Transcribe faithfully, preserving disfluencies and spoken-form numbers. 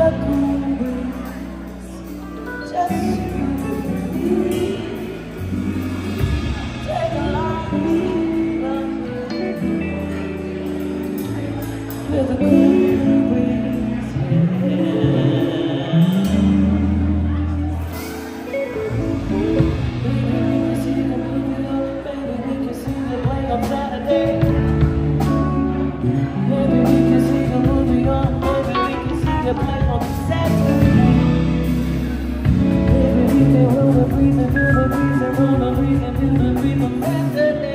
the cool breeze, just you. Take a long look with the cool breeze, yeah. Baby, we can see the movie up, baby, we can see the play on Saturday. Maybe we can see the movie on, maybe we can see the play on Saturday. Maybe we can roll the breeze and feel the breeze and roll the breeze and feel the breeze on Saturday.